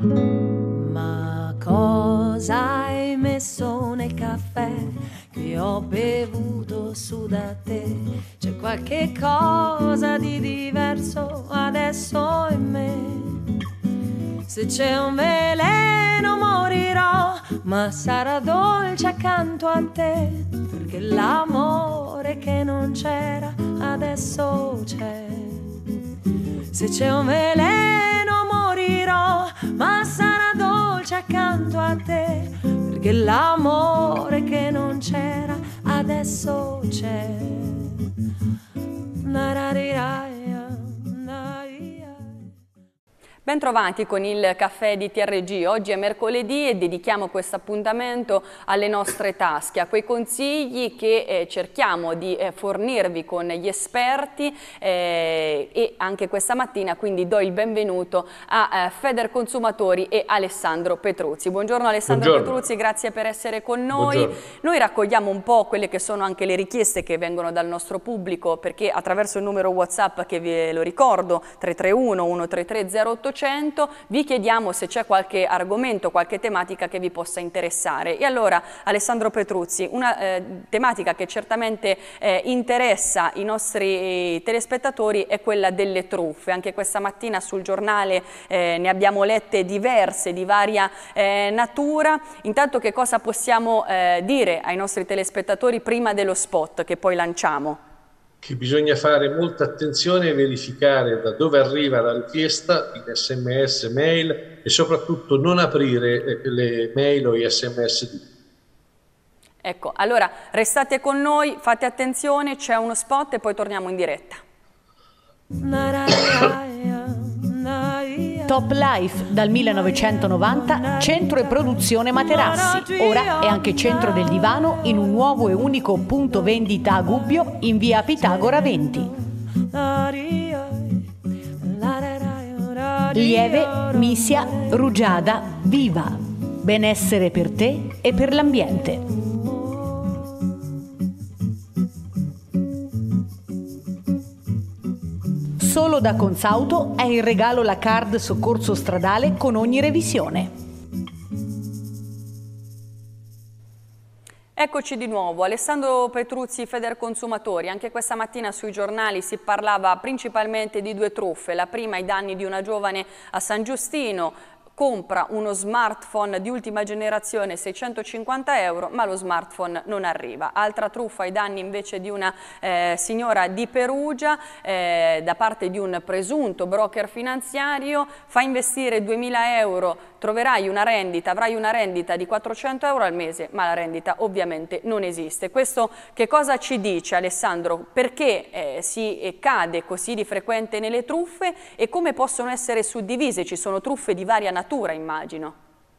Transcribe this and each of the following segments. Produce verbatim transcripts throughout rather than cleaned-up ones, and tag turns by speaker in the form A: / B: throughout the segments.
A: Ma cosa hai messo nel caffè che ho bevuto su da te? C'è qualche cosa di diverso adesso in me. Se c'è un veleno morirò, ma sarà dolce accanto a te, perché l'amore che non c'era adesso c'è. Se c'è un veleno morirò, ma sarà dolce accanto a te, perché l'amore che non c'era adesso c'è.
B: Bentrovati con il caffè di T R G. Oggi è mercoledì e dedichiamo questo appuntamento alle nostre tasche, a quei consigli che eh, cerchiamo di eh, fornirvi con gli esperti eh, e anche questa mattina quindi do il benvenuto a eh, Federconsumatori e Alessandro Petruzzi. Buongiorno Alessandro
C: Buongiorno.
B: Petruzzi, grazie per essere con noi.
C: Buongiorno.
B: Noi raccogliamo un po' quelle che sono anche le richieste che vengono dal nostro pubblico, perché attraverso il numero WhatsApp che ve lo ricordo, tre tre uno uno tre tre zero otto vi chiediamo se c'è qualche argomento, qualche tematica che vi possa interessare. E allora Alessandro Petruzzi, una eh, tematica che certamente eh, interessa i nostri telespettatori è quella delle truffe. Anche questa mattina sul giornale eh, ne abbiamo lette diverse, di varia eh, natura. Intanto che cosa possiamo eh, dire ai nostri telespettatori prima dello spot che poi lanciamo?
C: Che bisogna fare molta attenzione e verificare da dove arriva la richiesta in sms, mail e soprattutto non aprire le mail o gli sms.
B: Ecco, allora restate con noi, fate attenzione, c'è uno spot e poi torniamo in diretta.
D: Top Life dal millenovecentonovanta, centro e produzione materassi. Ora è anche centro del divano in un nuovo e unico punto vendita a Gubbio in via Pitagora venti. Lieve, Misia, rugiada, viva. Benessere per te e per l'ambiente. Solo da Consauto è in regalo la card soccorso stradale con ogni revisione.
B: Eccoci di nuovo, Alessandro Petruzzi, Federconsumatori. Anche questa mattina sui giornali si parlava principalmente di due truffe. La prima, i danni di una giovane a San Giustino. Compra uno smartphone di ultima generazione, seicentocinquanta euro, ma lo smartphone non arriva. Altra truffa ai danni invece di una eh, signora di Perugia eh, da parte di un presunto broker finanziario. Fa investire duemila euro, troverai una rendita, avrai una rendita di quattrocento euro al mese, ma la rendita ovviamente non esiste. Questo che cosa ci dice, Alessandro? Perché eh, si cade così di frequente nelle truffe e come possono essere suddivise? Ci sono truffe di varia natura, immagino.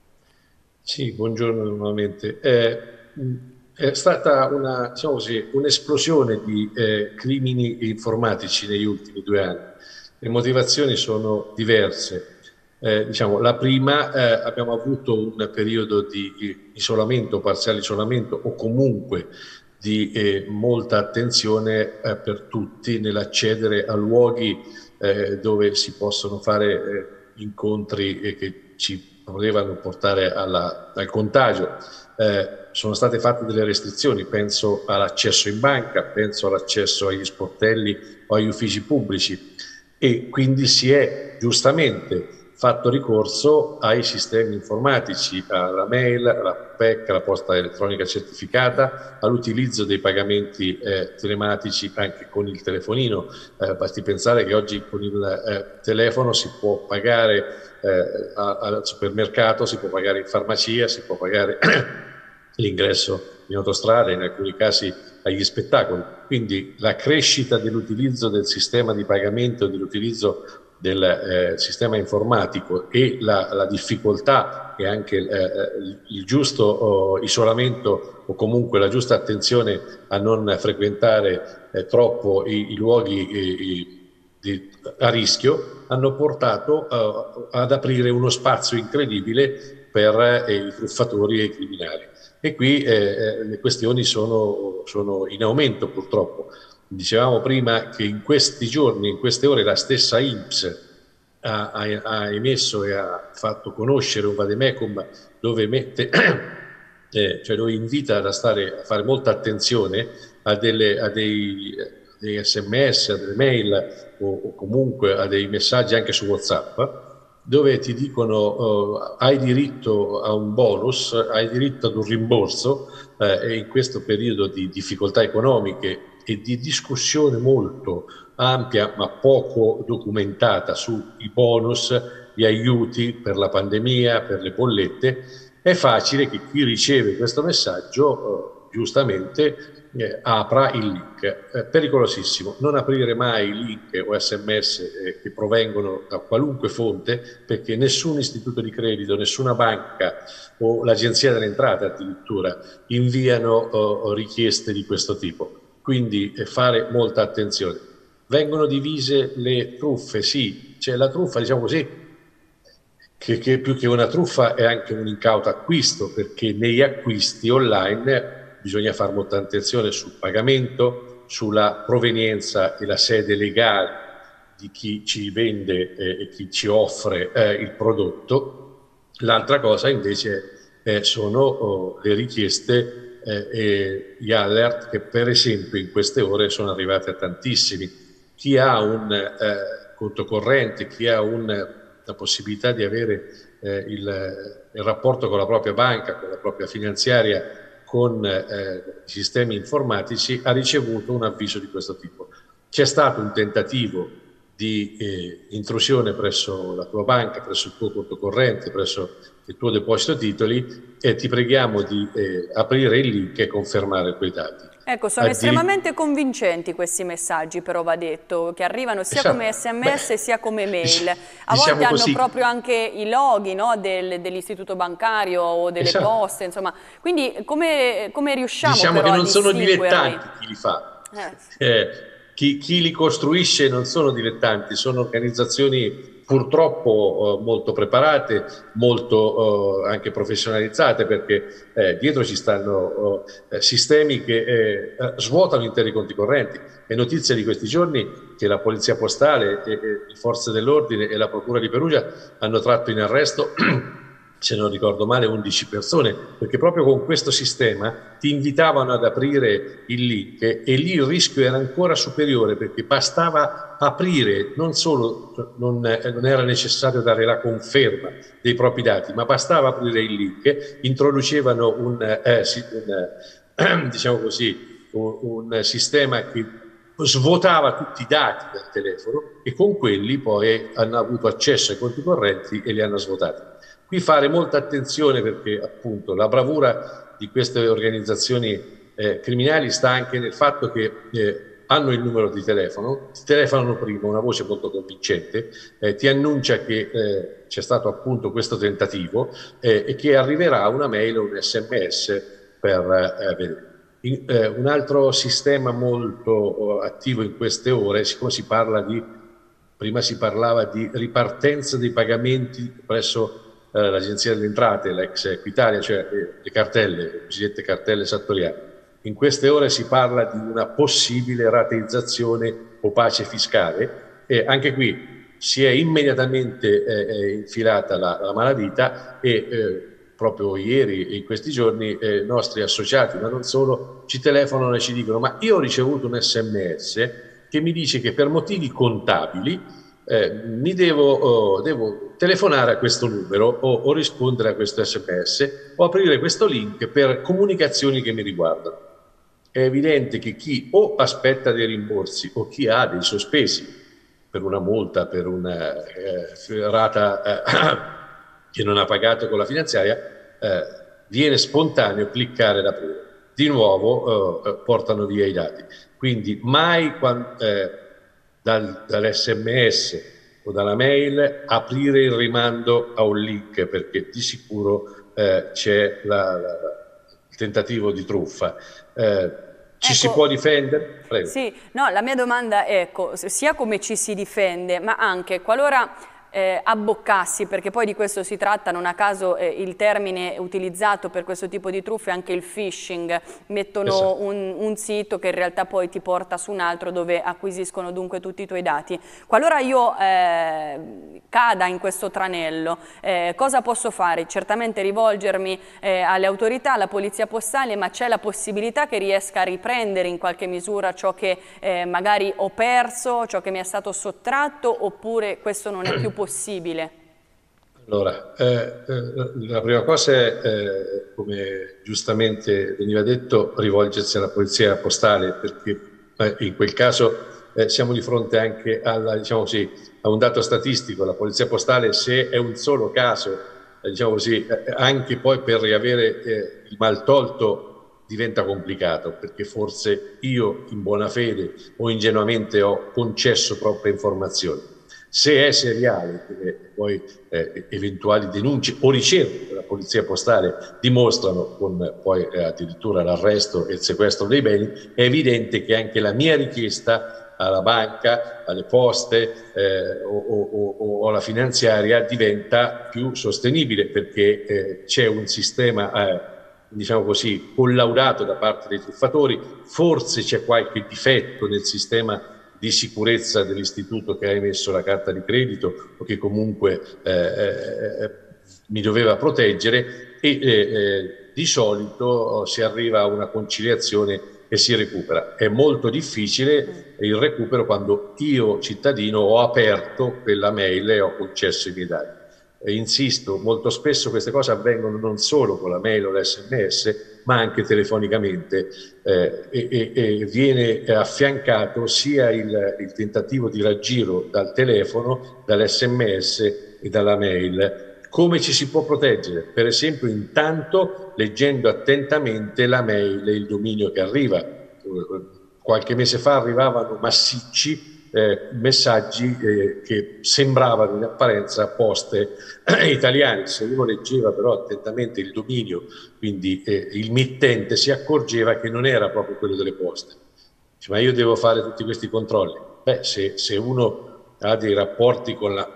C: Sì, buongiorno nuovamente. Eh, è stata una, diciamo così, un'esplosione di eh, crimini informatici negli ultimi due anni. Le motivazioni sono diverse. Eh, diciamo, la prima, eh, abbiamo avuto un periodo di isolamento, parziale isolamento o comunque di eh, molta attenzione eh, per tutti nell'accedere a luoghi eh, dove si possono fare eh, incontri eh, che ci potevano portare alla, al contagio. Eh, sono state fatte delle restrizioni, penso all'accesso in banca, penso all'accesso agli sportelli o agli uffici pubblici e quindi si è giustamente fatto ricorso ai sistemi informatici, alla mail, alla P E C, alla posta elettronica certificata, all'utilizzo dei pagamenti eh, telematici anche con il telefonino. Eh, basti pensare che oggi con il eh, telefono si può pagare eh, al supermercato, si può pagare in farmacia, si può pagare l'ingresso in autostrada, in alcuni casi agli spettacoli. Quindi la crescita dell'utilizzo del sistema di pagamento, dell'utilizzo del eh, sistema informatico e la, la difficoltà e anche eh, il giusto oh, isolamento o comunque la giusta attenzione a non frequentare eh, troppo i, i luoghi eh, di, a rischio hanno portato eh, ad aprire uno spazio incredibile per eh, i truffatori e i criminali. E qui eh, le questioni sono, sono in aumento purtroppo. Dicevamo prima che in questi giorni, in queste ore, la stessa I N P S ha, ha, ha emesso e ha fatto conoscere un vademecum dove mette, eh, cioè dove invita a, stare, a fare molta attenzione a, delle, a dei, dei sms, a delle mail o, o comunque a dei messaggi anche su WhatsApp, dove ti dicono uh, hai diritto a un bonus, hai diritto ad un rimborso, eh, e in questo periodo di difficoltà economiche e di discussione molto ampia ma poco documentata sui bonus, gli aiuti per la pandemia, per le bollette, è facile che chi riceve questo messaggio eh, giustamente eh, apra il link. È pericolosissimo, non aprire mai link o sms eh, che provengono da qualunque fonte, perché nessun istituto di credito, nessuna banca o l'agenzia delle entrate addirittura inviano eh, richieste di questo tipo. Quindi eh, fare molta attenzione. Vengono divise le truffe, sì, c'è la truffa, diciamo così, che, che più che una truffa è anche un incauto acquisto, perché negli acquisti online bisogna fare molta attenzione sul pagamento, sulla provenienza e la sede legale di chi ci vende eh, e chi ci offre eh, il prodotto. L'altra cosa invece eh, sono oh, le richieste eh, e gli alert che per esempio in queste ore sono arrivati a tantissimi. Chi ha un eh, conto corrente, chi ha un, la possibilità di avere eh, il, il rapporto con la propria banca, con la propria finanziaria, con eh, i sistemi informatici, ha ricevuto un avviso di questo tipo. C'è stato un tentativo di eh, intrusione presso la tua banca, presso il tuo conto corrente, presso il tuo deposito titoli, e ti preghiamo di eh, aprire il link e confermare quei dati.
B: Ecco, sono estremamente convincenti questi messaggi, però va detto, che arrivano sia esatto. come sms Beh, sia come mail. A diciamo volte hanno così. proprio anche i loghi, no, del, dell'istituto bancario o delle esatto. poste, insomma. Quindi come, come riusciamo
C: diciamo
B: però
C: che non
B: a
C: sono dilettanti chi li fa.
B: Eh.
C: Eh, chi, chi li costruisce non sono dilettanti, sono organizzazioni purtroppo eh, molto preparate, molto eh, anche professionalizzate, perché eh, dietro ci stanno eh, sistemi che eh, svuotano interi conti correnti. È notizia di questi giorni che la Polizia Postale, e, e le Forze dell'Ordine e la Procura di Perugia hanno tratto in arresto se non ricordo male, undici persone, perché proprio con questo sistema ti invitavano ad aprire il link e lì il rischio era ancora superiore, perché bastava aprire, non solo non, non era necessario dare la conferma dei propri dati, ma bastava aprire il link, introducevano un, eh, un diciamo così, un, un sistema che svuotava tutti i dati del telefono e con quelli poi hanno avuto accesso ai conti correnti e li hanno svuotati. Qui fare molta attenzione, perché appunto la bravura di queste organizzazioni eh, criminali sta anche nel fatto che eh, hanno il numero di telefono, ti telefonano prima, una voce molto convincente, eh, ti annuncia che eh, c'è stato appunto questo tentativo eh, e che arriverà una mail o un sms per eh, vedere. In, eh, un altro sistema molto attivo in queste ore, siccome si parla di, prima si parlava di ripartenza dei pagamenti presso l'Agenzia delle Entrate, l'ex Equitalia, cioè le cartelle, le cosiddette cartelle esattoriali. In queste ore si parla di una possibile rateizzazione o pace fiscale e anche qui si è immediatamente eh, infilata la, la malavita e eh, proprio ieri e in questi giorni eh, nostri associati, ma non solo, ci telefonano e ci dicono: ma io ho ricevuto un sms che mi dice che per motivi contabili Eh, mi devo, oh, devo telefonare a questo numero o, o rispondere a questo sms o aprire questo link per comunicazioni che mi riguardano. È evidente che chi o aspetta dei rimborsi o chi ha dei sospesi per una multa, per una eh, rata eh, che non ha pagato con la finanziaria, eh, viene spontaneo cliccare da aprire. Di nuovo eh, portano via i dati. Quindi mai quando... Eh, Dal, dall'sms o dalla mail aprire il rimando a un link, perché di sicuro eh, c'è la, la, il tentativo di truffa. Eh, ci ecco, si può difendere? Prego.
B: Sì, no, la mia domanda è ecco, sia come ci si difende, ma anche qualora eh, abboccassi, perché poi di questo si tratta, non a caso eh, il termine utilizzato per questo tipo di truffe è anche il phishing, mettono
C: Esatto.
B: un, un sito che in realtà poi ti porta su un altro dove acquisiscono dunque tutti i tuoi dati. Qualora io eh, cada in questo tranello, eh, cosa posso fare? Certamente rivolgermi eh, alle autorità, alla polizia postale, ma c'è la possibilità che riesca a riprendere in qualche misura ciò che eh, magari ho perso, ciò che mi è stato sottratto, oppure questo non è più possibile?
C: Allora, eh, eh, la prima cosa è, eh, come giustamente veniva detto, rivolgersi alla polizia postale, perché eh, in quel caso eh, siamo di fronte anche alla, diciamo così, a un dato statistico. La polizia postale, se è un solo caso, eh, diciamo così, eh, anche poi per riavere eh, il maltolto diventa complicato, perché forse io in buona fede o ingenuamente ho concesso troppe informazioni. Se è seriale, eh, poi eh, eventuali denunce o ricerche della polizia postale dimostrano, con poi eh, addirittura l'arresto e il sequestro dei beni, è evidente che anche la mia richiesta alla banca, alle poste eh, o, o, o alla finanziaria diventa più sostenibile, perché eh, c'è un sistema eh, diciamo così collaudato da parte dei truffatori. Forse c'è qualche difetto nel sistema di sicurezza dell'istituto che ha emesso la carta di credito o che comunque eh, eh, mi doveva proteggere, e eh, eh, di solito si arriva a una conciliazione e si recupera. È molto difficile il recupero quando io cittadino ho aperto quella mail e ho concesso i miei dati. E insisto, molto spesso queste cose avvengono non solo con la mail o l'esse emme esse, ma anche telefonicamente, eh, e, e, e viene affiancato sia il, il tentativo di raggiro dal telefono, dall'esse emme esse e dalla mail. Come ci si può proteggere? Per esempio, intanto leggendo attentamente la mail e il dominio che arriva. Qualche mese fa arrivavano massicci Eh, messaggi eh, che sembravano in apparenza poste eh, italiane. Se uno leggeva però attentamente il dominio, quindi eh, il mittente, si accorgeva che non era proprio quello delle poste. Dice, ma io devo fare tutti questi controlli? Beh, se, se uno ha dei rapporti con la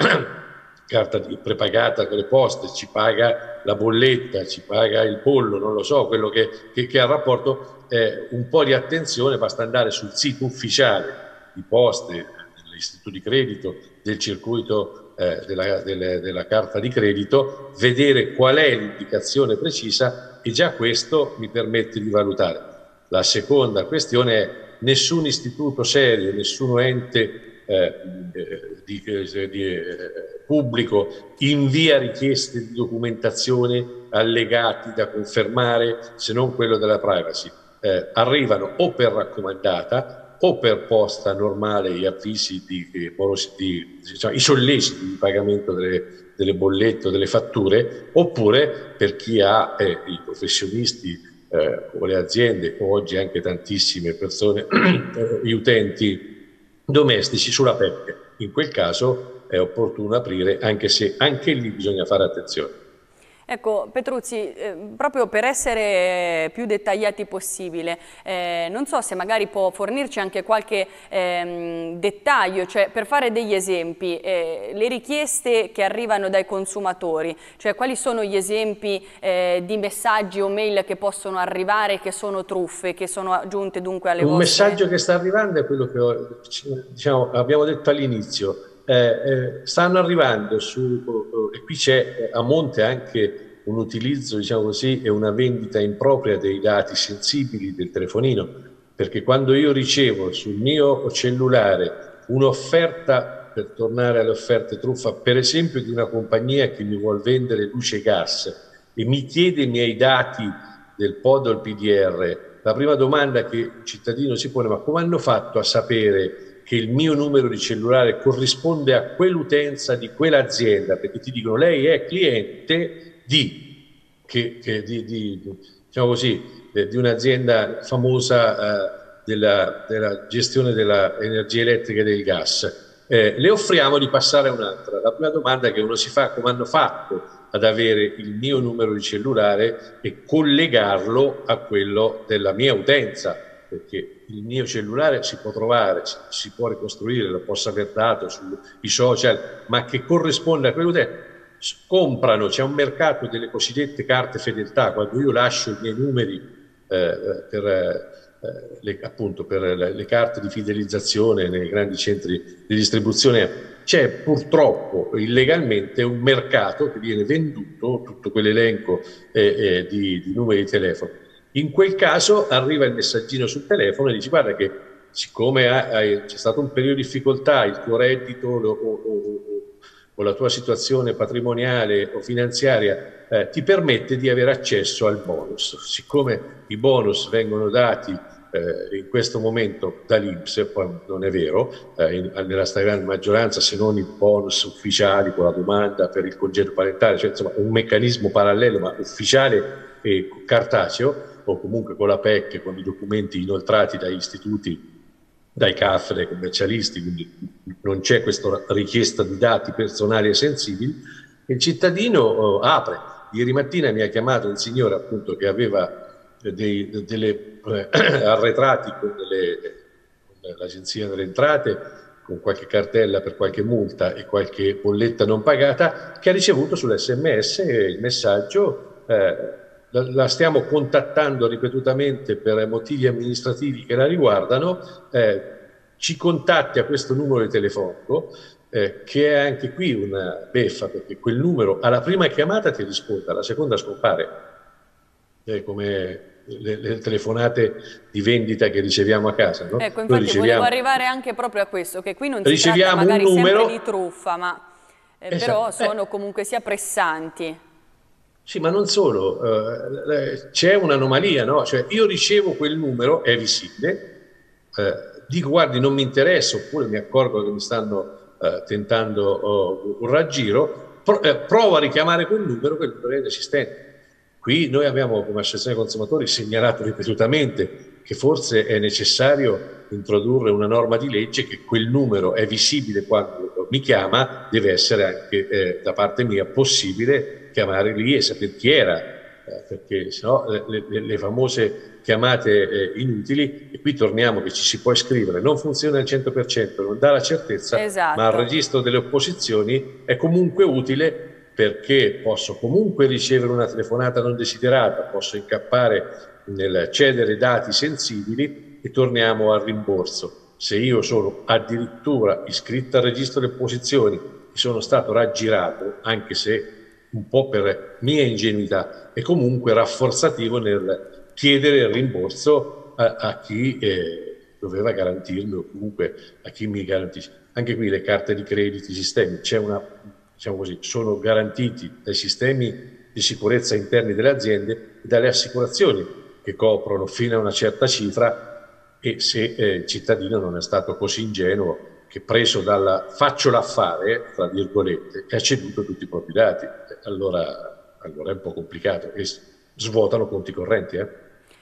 C: carta di prepagata con le poste, ci paga la bolletta, ci paga il pollo, non lo so, quello che, che, che ha rapporto, eh, un po' di attenzione, basta andare sul sito ufficiale di poste, dell'istituto di credito, del circuito eh, della, delle, della carta di credito, vedere qual è l'indicazione precisa, e già questo mi permette di valutare. La seconda questione è: nessun istituto serio, nessun ente eh, di, di, eh, pubblico invia richieste di documentazione, allegati da confermare, se non quello della privacy. Eh, arrivano o per raccomandata o per posta normale gli avvisi di, di, di diciamo, i solleciti di pagamento delle, delle bollette o delle fatture, oppure per chi ha eh, i professionisti eh, o le aziende, o oggi anche tantissime persone, gli utenti domestici sulla P E P. In quel caso è opportuno aprire, anche se anche lì bisogna fare attenzione.
B: Ecco, Petruzzi, eh, proprio per essere più dettagliati possibile, eh, non so se magari può fornirci anche qualche ehm, dettaglio, cioè per fare degli esempi, eh, le richieste che arrivano dai consumatori, cioè quali sono gli esempi eh, di messaggi o mail che possono arrivare, che sono truffe, che sono aggiunte dunque alle
C: Un
B: vostre...
C: messaggio che sta arrivando è quello che ho, diciamo, abbiamo detto all'inizio. Eh, eh, stanno arrivando su, e qui c'è a monte anche un utilizzo, diciamo così, e una vendita impropria dei dati sensibili del telefonino, perché quando io ricevo sul mio cellulare un'offerta, per tornare alle offerte truffa, per esempio di una compagnia che mi vuol vendere luce e gas e mi chiede i miei dati del P O D o il P D R, la prima domanda che il cittadino si pone: ma come hanno fatto a sapere che il mio numero di cellulare corrisponde a quell'utenza di quell'azienda? Perché ti dicono: lei è cliente di, che, che, di, di, diciamo così, eh, di un'azienda famosa eh, della, della gestione dell'energia elettrica e del gas. Eh, le offriamo di passare a un'altra. La prima domanda che uno si fa: come hanno fatto ad avere il mio numero di cellulare e collegarlo a quello della mia utenza? perché il mio cellulare si può trovare, si, si può ricostruire, lo posso aver dato sui social, ma che corrisponde a quello che comprano, c'è un mercato delle cosiddette carte fedeltà, quando io lascio i miei numeri eh, per, eh, le, appunto, per le, le carte di fidelizzazione nei grandi centri di distribuzione, c'è purtroppo illegalmente un mercato che viene venduto, tutto quell'elenco eh, eh, di, di numeri di telefono. In quel caso arriva il messaggino sul telefono e dici: guarda che siccome c'è stato un periodo di difficoltà, il tuo reddito o, o, o, o la tua situazione patrimoniale o finanziaria eh, ti permette di avere accesso al bonus. Siccome i bonus vengono dati eh, in questo momento dall'I N P S, poi non è vero, eh, in, nella stragrande maggioranza, se non i bonus ufficiali con la domanda per il congedo parentale, cioè insomma un meccanismo parallelo ma ufficiale e cartaceo, o comunque con la P E C, con i documenti inoltrati dagli istituti, dai C A F, dai commercialisti, quindi non c'è questa richiesta di dati personali e sensibili. Il cittadino eh, apre. Ieri mattina mi ha chiamato un signore appunto che aveva dei, delle eh, arretrati con, con l'Agenzia delle Entrate, con qualche cartella per qualche multa e qualche bolletta non pagata, che ha ricevuto sull'esse emme esse il messaggio eh, la stiamo contattando ripetutamente per motivi amministrativi che la riguardano, eh, ci contatti a questo numero telefonico, eh, che è anche qui una beffa, perché quel numero alla prima chiamata ti risponde, alla seconda scompare, eh, come le, le telefonate di vendita che riceviamo a casa. No?
B: Ecco, infatti riceviamo, volevo arrivare anche proprio a questo, che qui non si tratta
C: un
B: magari
C: numero,
B: sempre di truffa, ma eh, esatto, però sono eh, comunque sia pressanti.
C: Sì, ma non solo, eh, c'è un'anomalia, no? Cioè io ricevo quel numero, è visibile, eh, dico guardi non mi interessa, oppure mi accorgo che mi stanno eh, tentando oh, un raggiro, pro, eh, provo a richiamare quel numero, quel numero è inesistente. Qui noi abbiamo come Associazione Consumatori segnalato ripetutamente che forse è necessario introdurre una norma di legge che quel numero è visibile quando mi chiama, deve essere anche eh, da parte mia possibile chiamare lì e sapere chi era, eh, perché sennò le, le, le famose chiamate eh, inutili, e qui torniamo che ci si può iscrivere, non funziona al cento per cento, non dà la certezza,
B: esatto,
C: ma al registro delle opposizioni è comunque utile, perché posso comunque ricevere una telefonata non desiderata, posso incappare nel cedere dati sensibili e torniamo al rimborso. Se io sono addirittura iscritto al registro delle opposizioni e sono stato raggirato, anche se un po' per mia ingenuità, è comunque rafforzativo nel chiedere il rimborso a, a chi eh, doveva garantirmi, o comunque a chi mi garantisce. Anche qui le carte di credito, i sistemi, c'è una, diciamo così, sono garantiti dai sistemi di sicurezza interni delle aziende e dalle assicurazioni che coprono fino a una certa cifra, e se eh, il cittadino non è stato così ingenuo che preso dalla faccio l'affare, tra virgolette, e ha ceduto tutti i propri dati, allora, allora è un po' complicato, e svuotano conti correnti. Eh?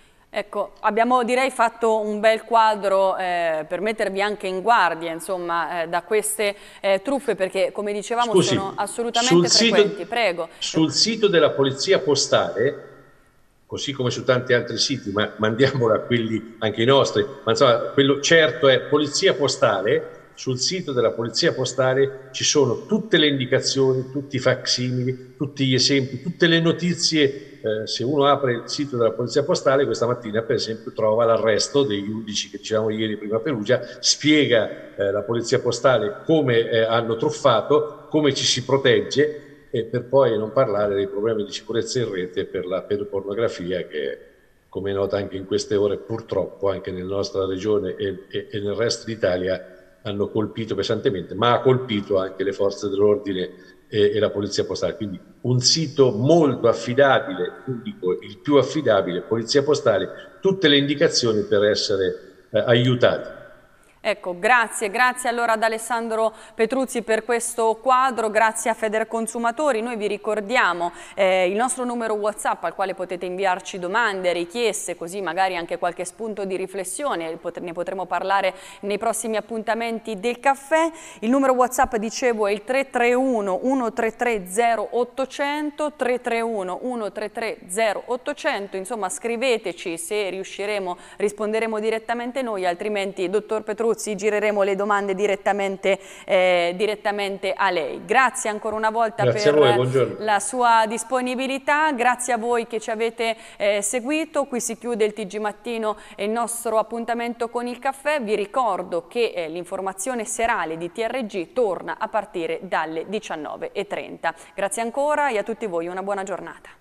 B: Ecco, abbiamo direi fatto un bel quadro eh, per mettervi anche in guardia, insomma, eh, da queste eh, truffe, perché come dicevamo
C: Scusi,
B: sono assolutamente frequenti.
C: Sito,
B: Prego.
C: Sul sito della Polizia Postale, così come su tanti altri siti, ma mandiamolo a quelli anche i nostri, ma insomma, quello certo è Polizia Postale. Sul sito della Polizia Postale ci sono tutte le indicazioni, tutti i facsimili, tutti gli esempi, tutte le notizie. Eh, se uno apre il sito della Polizia Postale, questa mattina per esempio trova l'arresto degli undici che dicevamo ieri prima a Perugia, spiega eh, la Polizia Postale come eh, hanno truffato, come ci si protegge, e per poi non parlare dei problemi di sicurezza in rete per la pedopornografia, che come è nota anche in queste ore purtroppo anche nella nostra regione e, e, e nel resto d'Italia hanno colpito pesantemente, ma ha colpito anche le forze dell'ordine e, e la Polizia Postale. Quindi un sito molto affidabile, unico, il più affidabile, Polizia Postale, tutte le indicazioni per essere eh, aiutati.
B: Ecco, grazie, grazie allora ad Alessandro Petruzzi per questo quadro, grazie a Federconsumatori. Noi vi ricordiamo eh, il nostro numero WhatsApp al quale potete inviarci domande, richieste, così magari anche qualche spunto di riflessione, ne potremo parlare nei prossimi appuntamenti del caffè. Il numero WhatsApp, dicevo, è il tre tre uno uno tre tre zero ottocento, tre tre uno uno tre tre zero ottocento, insomma scriveteci, se riusciremo risponderemo direttamente noi, altrimenti dottor Petruzzi gireremo le domande direttamente, eh, direttamente a lei. Grazie ancora una volta
C: grazie
B: per
C: voi,
B: la sua disponibilità, grazie a voi che ci avete eh, seguito. Qui si chiude il T G Mattino e il nostro appuntamento con il caffè. Vi ricordo che eh, l'informazione serale di T R G torna a partire dalle diciannove e trenta. Grazie ancora e a tutti voi una buona giornata.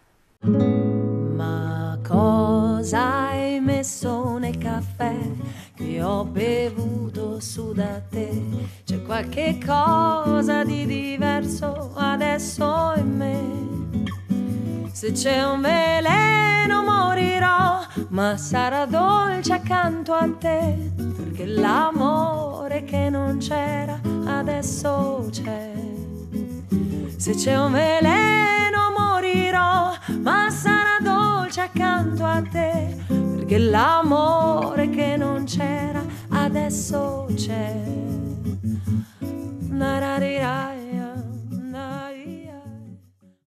A: Ma cosa hai messo nel caffè che ho bevuto su da te? C'è qualche cosa di diverso adesso in me. Se c'è un veleno morirò, ma sarà dolce accanto a te, perché l'amore che non c'era adesso c'è. Se c'è un veleno morirò, ma sarà dolce accanto a te, perché l'amore che non c'era adesso c'è. Nararirai.